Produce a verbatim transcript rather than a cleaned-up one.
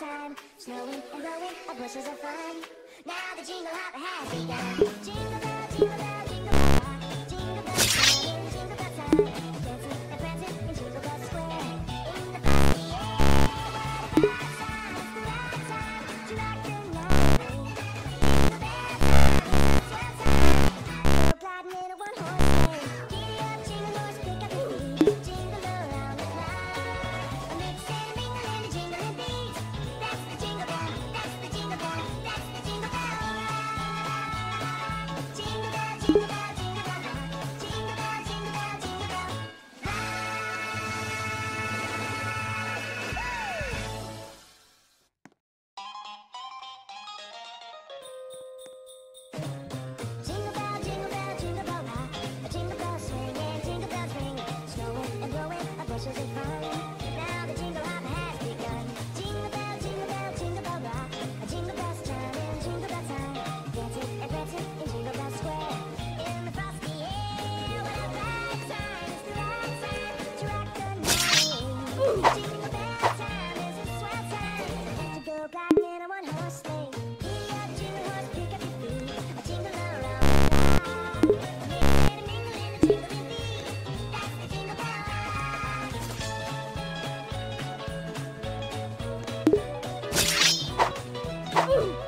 time. Snowing and blowing, our bushes are fun. Now the jingle hop has begun. Jingle bell, jingle bell, jingle bell rock. Jingle bell time, jingle bell time. Dancing and prancing in Jingle Bell Square. In the frosty air, what a bright time. It's the right time to rock the night. Jingle bell time, it's a swell time. Go gliding in a one-horse sleigh. Giddy up, jingle horse, pick up your feet. Jingle around the clock. A mix and a mingle and a jingling beat. That's the jingle bell, that's the jingle bell, that's the jingle bell rock. Jingle bell, jingle bell, jingle bell rock. Jingle bell, jingle bell, jingle bell rock. Jingle bell, jingle bell, jingle bell rock. A jingle bell swing and jingle bells ring. Snowing and blowing, our bushes are fun. Now the jingle hop has begun. Jingle bell, jingle bell, jingle bell rock. A jingle bells chime in Jingle Bell time. Dancing and prancing in Jingle Bell Square. In the frosty air, what a bright time! It's the right time to rock the night. Jingle bell time is a swell time to go gliding in a one-horse sleigh. Giddy up, jingle horse, pick up your feet. A jingle around the clock. A mix and a mingle and a jingling beat. That's the jingle bell rock.